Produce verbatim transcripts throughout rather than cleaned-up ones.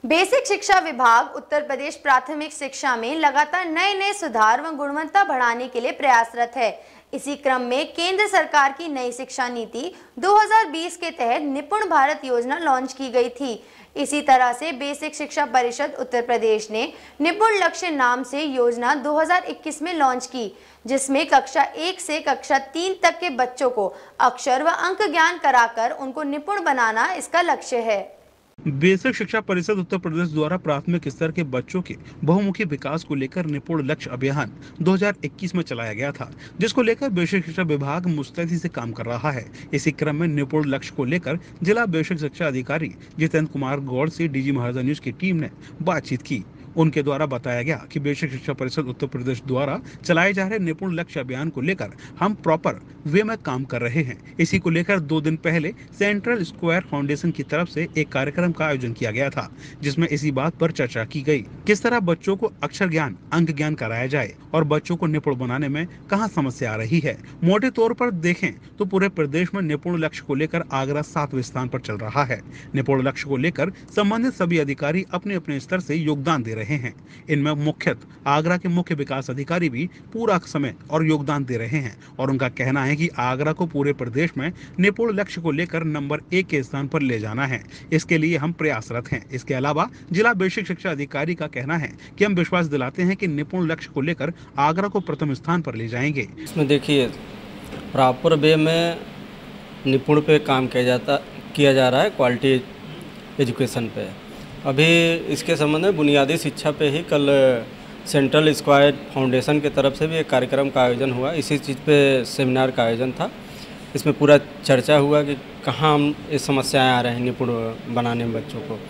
Basic शिक्षा विभाग उत्तर प्रदेश प्राथमिक शिक्षा में लगातार नए नए सुधार व गुणवत्ता बढ़ाने के लिए प्रयासरत है। इसी क्रम में केंद्र सरकार की नई शिक्षा नीति दो हज़ार बीस के तहत निपुण भारत योजना लॉन्च की गई थी। इसी तरह से बेसिक शिक्षा परिषद उत्तर प्रदेश ने निपुण लक्ष्य नाम से योजना दो हज़ार इक्कीस में लॉन्च की, जिसमें कक्षा एक से कक्षा तीन तक के बच्चों को अक्षर व अंक ज्ञान कराकर उनको निपुण बनाना इसका लक्ष्य है। बेसिक शिक्षा परिषद उत्तर प्रदेश द्वारा प्राथमिक स्तर के बच्चों के बहुमुखी विकास को लेकर निपुण लक्ष्य अभियान दो हज़ार इक्कीस में चलाया गया था, जिसको लेकर बेसिक शिक्षा विभाग मुस्तैदी से काम कर रहा है। इसी क्रम में निपुण लक्ष्य को लेकर जिला बेसिक शिक्षा अधिकारी जितेंद्र कुमार गौड़ से डीजी महाराजा न्यूज की टीम ने बातचीत की। उनके द्वारा बताया गया कि बेसिक शिक्षा परिषद उत्तर प्रदेश द्वारा चलाए जा रहे निपुण लक्ष्य अभियान को लेकर हम प्रॉपर वे में काम कर रहे हैं। इसी को लेकर दो दिन पहले सेंट्रल स्क्वायर फाउंडेशन की तरफ से एक कार्यक्रम का आयोजन किया गया था, जिसमें इसी बात पर चर्चा की गई किस तरह बच्चों को अक्षर ज्ञान अंक ज्ञान कराया जाए और बच्चों को निपुण बनाने में कहाँ समस्या आ रही है। मोटे तौर पर देखें तो पूरे प्रदेश में निपुण लक्ष्य को लेकर आगरा सातवें स्थान पर चल रहा है। निपुण लक्ष्य को लेकर संबंधित सभी अधिकारी अपने अपने स्तर से योगदान दे रहे हैं। इनमें मुख्यतः आगरा के मुख्य विकास अधिकारी भी पूरा समय और योगदान दे रहे हैं और उनका कहना है कि आगरा को पूरे प्रदेश में निपुण लक्ष्य को लेकर नंबर एक के स्थान पर ले जाना है। इसके लिए हम प्रयासरत हैं। इसके अलावा जिला बेसिक शिक्षा अधिकारी का कहना है कि हम विश्वास दिलाते हैं कि निपुण लक्ष्य को लेकर आगरा को प्रथम स्थान पर ले जाएंगे। इसमें देखिए प्रॉपर वे में निपुण पे काम किया जाता किया जा रहा है, क्वालिटी एजुकेशन पे। अभी इसके संबंध में बुनियादी शिक्षा पे ही कल सेंट्रल स्क्वायर फाउंडेशन के तरफ से भी एक कार्यक्रम का आयोजन हुआ। इसी चीज़ पे सेमिनार का आयोजन था। इसमें पूरा चर्चा हुआ कि कहाँ हम ये समस्याएं आ रही हैं निपुण बनाने में बच्चों को।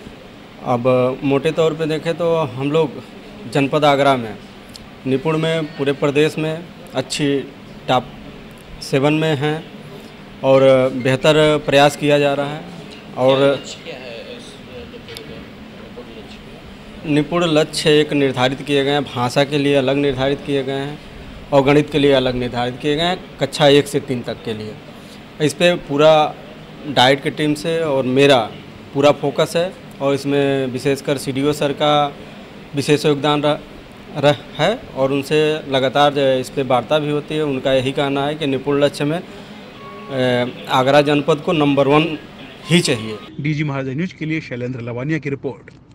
अब मोटे तौर पे देखें तो हम लोग जनपद आगरा में निपुण में पूरे प्रदेश में अच्छी टॉप सेवन में हैं और बेहतर प्रयास किया जा रहा है। और निपुण लक्ष्य एक निर्धारित किए गए हैं, भाषा के लिए अलग निर्धारित किए गए हैं और गणित के लिए अलग निर्धारित किए गए हैं कक्षा एक से तीन तक के लिए। इस पर पूरा डाइट की टीम से और मेरा पूरा फोकस है और इसमें विशेषकर सीडीओ सर का विशेष योगदान रह है और उनसे लगातार इस पर वार्ता भी होती है। उनका यही कहना है कि निपुण लक्ष्य में आगरा जनपद को नंबर वन ही चाहिए। डीजी महाराजा न्यूज के लिए शैलेंद्र लवानिया की रिपोर्ट।